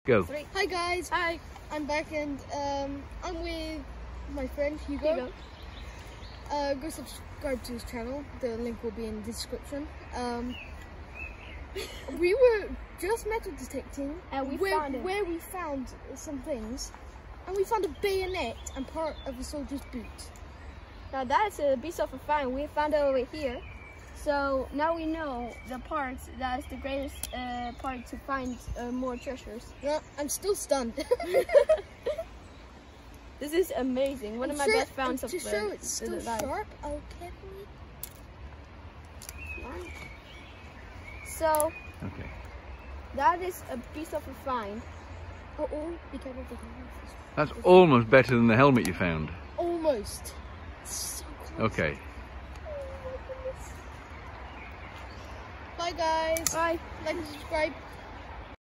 Go. Hi guys. Hi. I'm back and I'm with my friend Hugo. Go subscribe to his channel. The link will be in the description. We were just metal detecting and where we found some things, and we found a bayonet and part of a soldier's boot. Now that's a piece of a find. We found it over here. So now we know the parts that is the greatest part to find more treasures. Yeah, I'm still stunned. This is amazing. One of my best finds of to show it's still sharp, I'll carefully. So Okay. that is a piece of a find. Oh, be careful, be careful. That's almost better than the helmet you found. Almost. It's so close. Okay. Bye guys. Bye. Like and subscribe.